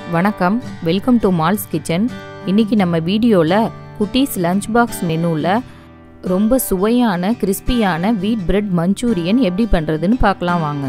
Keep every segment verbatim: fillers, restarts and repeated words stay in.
வணக்கம், welcome to malls kitchen. இன்றைக்கி நம்ம வீடியோவில் குட்டீஸ் லஞ்ச் பாக்ஸ் மெனுவில் ரொம்ப சுவையான கிறிஸ்பியான வீட் பிரெட் மஞ்சூரியன் எப்படி பண்ணுறதுன்னு பார்க்கலாம் வாங்க.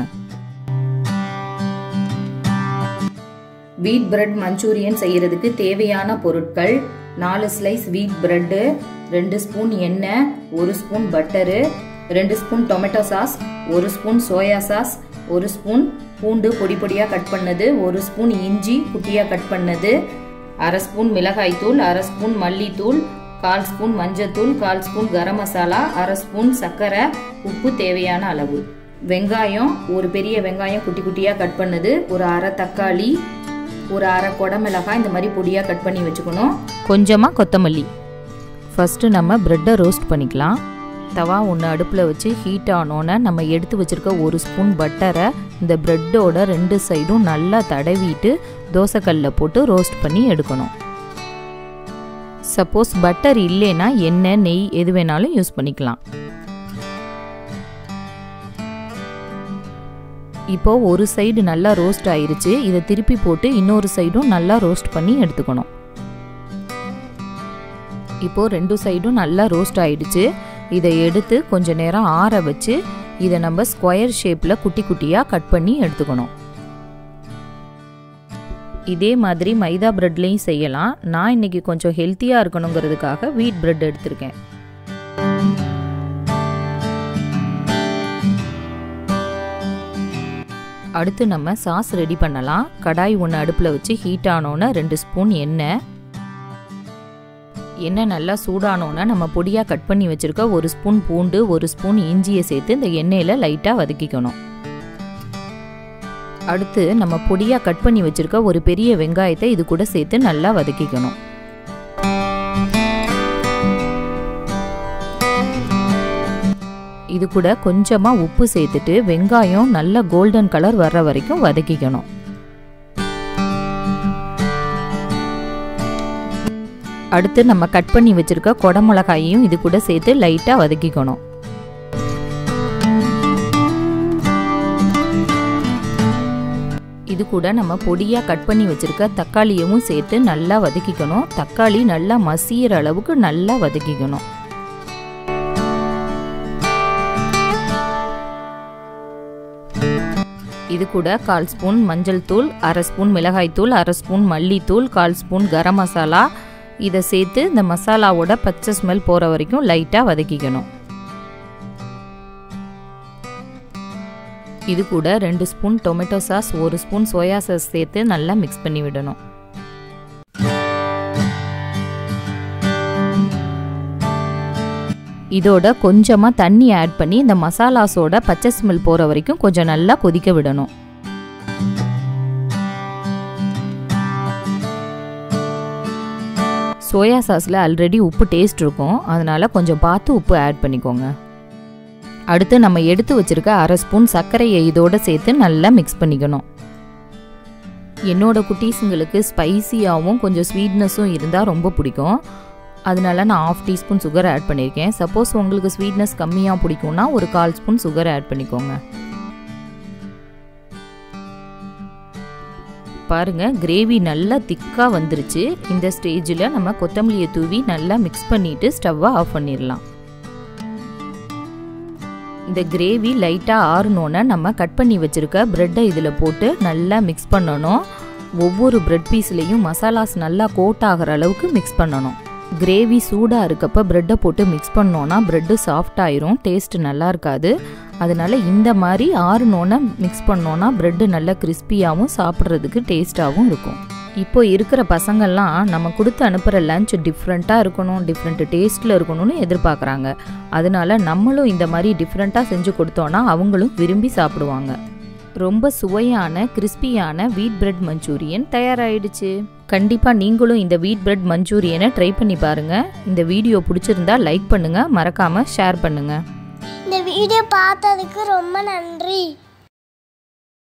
வீட் பிரெட் மஞ்சூரியன் செய்கிறதுக்கு தேவையான பொருட்கள்: நாலு ஸ்லைஸ் வீட் பிரெட்டு, ரெண்டு ஸ்பூன் எண்ணெய், ஒரு ஸ்பூன் பட்டரு, ரெண்டு ஸ்பூன் டொமேட்டோ சாஸ், ஒரு ஸ்பூன் சோயா சாஸ், ஒரு ஸ்பூன் பூண்டு பொடி பொடியாக கட் பண்ணது, ஒரு ஸ்பூன் இஞ்சி குட்டியாக கட் பண்ணது, அரை ஸ்பூன் மிளகாய் தூள், அரை ஸ்பூன் மல்லித்தூள், கால் ஸ்பூன் மஞ்சத்தூள், கால் ஸ்பூன் கரம் மசாலா, அரை ஸ்பூன் சர்க்கரை, உப்பு தேவையான அளவு. வெங்காயம், ஒரு பெரிய வெங்காயம் குட்டி குட்டியாக கட் பண்ணது, ஒரு அரை தக்காளி, ஒரு அரை குடமிளகாய் இந்த மாதிரி பொடியாக கட் பண்ணி வச்சுக்கணும். கொஞ்சமாக கொத்தமல்லி. ஃபஸ்ட்டு நம்ம ப்ரெட்டை ரோஸ்ட் பண்ணிக்கலாம். தவா ஒன்று அடுப்பில் வச்சு ஹீட் ஆனோன்னே நம்ம எடுத்து வச்சுருக்க ஒரு ஸ்பூன் பட்டரை இந்த ப்ரெட்டோட ரெண்டு சைடும் நல்லா தடவிட்டு தோசைக்கல்லில் போட்டு ரோஸ்ட் பண்ணி எடுக்கணும். சப்போஸ் பட்டர் இல்லைன்னா எண்ணெய், நெய் எது வேணாலும் யூஸ் பண்ணிக்கலாம். இப்போது ஒரு சைடு நல்லா ரோஸ்ட் ஆயிருச்சு. இதை திருப்பி போட்டு இன்னொரு சைடும் நல்லா ரோஸ்ட் பண்ணி எடுத்துக்கணும். இப்போது ரெண்டு சைடும் நல்லா ரோஸ்ட் ஆயிடுச்சு. இதை எடுத்து கொஞ்ச நேரம் ஆற வச்சு இதை நம்ம ஸ்கொயர் ஷேப்பில் குட்டி குட்டியாக கட் பண்ணி எடுத்துக்கணும். இதே மாதிரி மைதா பிரெட்லேயும் செய்யலாம். நான் இன்னைக்கு கொஞ்சம் ஹெல்த்தியாக இருக்கணுங்கிறதுக்காக வீட் பிரெட் எடுத்திருக்கேன். அடுத்து நம்ம சாஸ் ரெடி பண்ணலாம். கடாய் ஒன்று அடுப்பில் வச்சு ஹீட் ஆனோன்னே ரெண்டு ஸ்பூன் எண்ணெய் எண்ணெய் நல்லா சூடானோன்னா நம்ம பொடியாக கட் பண்ணி வச்சுருக்க ஒரு ஸ்பூன் பூண்டு, ஒரு ஸ்பூன் இஞ்சியை சேர்த்து இந்த எண்ணெயில் லைட்டாக வதக்கிக்கணும். அடுத்து நம்ம பொடியாக கட் பண்ணி வச்சுருக்க ஒரு பெரிய வெங்காயத்தை இது கூட சேர்த்து நல்லா வதக்கிக்கணும். இது கூட கொஞ்சமாக உப்பு சேர்த்துட்டு வெங்காயம் நல்ல கோல்டன் கலர் வர்ற வரைக்கும் வதக்கிக்கணும். அடுத்து நம்ம கட் பண்ணி வச்சிருக்க குடமிளகாயையும் இது கூட சேர்த்து லைட்டாக வதக்கிக்கணும். இது கூட நம்ம பொடியாக கட் பண்ணி வச்சிருக்க தக்காளியவும் சேர்த்து நல்லா வதக்கிக்கணும். தக்காளி நல்லா மசியிற அளவுக்கு நல்லா வதக்கிக்கணும். இது கூட கால் ஸ்பூன் மஞ்சள் தூள், அரை ஸ்பூன் மிளகாய் தூள், அரை ஸ்பூன் மல்லித்தூள், கால் ஸ்பூன் கரம் மசாலா இதை சேர்த்து இந்த மசாலாவோட பச்சை ஸ்மெல் போகிற வரைக்கும் லைட்டாக வதக்கிக்கணும். இது கூட ரெண்டு ஸ்பூன் டொமேட்டோ சாஸ், ஒரு ஸ்பூன் சோயா சாஸ் சேர்த்து நல்லா மிக்ஸ் பண்ணி விடணும். இதோட கொஞ்சமாக தண்ணி ஆட் பண்ணி இந்த மசாலாஸோட பச்சை ஸ்மெல் போகிற வரைக்கும் கொஞ்சம் நல்லா கொதிக்க விடணும். சோயா சாஸில் ஆல்ரெடி உப்பு டேஸ்ட் இருக்கும், அதனால் கொஞ்சம் பார்த்து உப்பு ஆட் பண்ணிக்கோங்க. அடுத்து நம்ம எடுத்து வச்சுருக்க அரை ஸ்பூன் சர்க்கரையை இதோடு சேர்த்து நல்லா மிக்ஸ் பண்ணிக்கணும். என்னோடய குட்டீஸுங்களுக்கு ஸ்பைசியாகவும் கொஞ்சம் ஸ்வீட்னஸும் இருந்தால் ரொம்ப பிடிக்கும். அதனால நான் ஆஃப் டீஸ்பூன் சுகர் ஆட் பண்ணியிருக்கேன். சப்போஸ் உங்களுக்கு ஸ்வீட்னஸ் கம்மியாக பிடிக்கும்னா ஒரு கால் ஸ்பூன் சுகர் ஆட் பண்ணிக்கோங்க. பாருங்க, கிரேவி நல்லா திக்காக வந்துருச்சு. இந்த ஸ்டேஜில் நம்ம கொத்தமல்லியை தூவி நல்லா மிக்ஸ் பண்ணிவிட்டு ஸ்டவ்வை ஆஃப் பண்ணிடலாம். இந்த கிரேவி லைட்டாக ஆறுனோன்னே நம்ம கட் பண்ணி வச்சுருக்க ப்ரெட்டை இதில் போட்டு நல்லா மிக்ஸ் பண்ணணும். ஒவ்வொரு ப்ரெட் பீஸ்லேயும் மசாலாஸ் நல்லா கோட் ஆகிற அளவுக்கு மிக்ஸ் பண்ணணும். கிரேவி சூடாக இருக்கப்போ ப்ரெட்டை போட்டு மிக்ஸ் பண்ணோன்னா ப்ரெட்டு சாஃப்ட் ஆயிரும், டேஸ்ட்டு நல்லா இருக்காது. அதனால் இந்த மாதிரி ஆறுனோன்னே மிக்ஸ் பண்ணோன்னா ப்ரெட்டு நல்லா கிறிஸ்பியாகவும் சாப்பிட்றதுக்கு டேஸ்ட்டாகவும் இருக்கும். இப்போ இருக்கிற பசங்கள்லாம் நம்ம கொடுத்து அனுப்புகிற லஞ்ச் டிஃப்ரெண்ட்டாக இருக்கணும், டிஃப்ரெண்ட் டேஸ்ட்டில் இருக்கணும்னு எதிர்பார்க்குறாங்க. அதனால் நம்மளும் இந்த மாதிரி டிஃப்ரெண்ட்டாக செஞ்சு கொடுத்தோன்னா அவங்களும் விரும்பி சாப்பிடுவாங்க. ரொம்ப சுவையான கிறிஸ்பியான வீட் பிரெட் மஞ்சூரியன் தயாராகிடுச்சு. கண்டிப்பாக நீங்களும் இந்த வீட் பிரெட் மஞ்சூரியனை ட்ரை பண்ணி பாருங்கள். இந்த வீடியோ பிடிச்சிருந்தா லைக் பண்ணுங்கள், மறக்காமல் ஷேர் பண்ணுங்கள். இந்த வீடியோ பார்த்ததுக்கு ரொம்ப நன்றி.